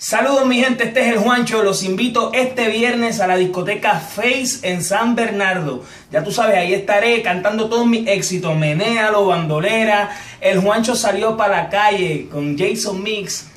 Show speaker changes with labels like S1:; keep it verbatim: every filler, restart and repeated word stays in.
S1: Saludos mi gente, este es el Juancho, los invito este viernes a la discoteca Face en San Bernardo. Ya tú sabes, ahí estaré cantando todos mis éxitos, Menéalo, Bandolera. El Juancho salió para la calle con Jason Mix.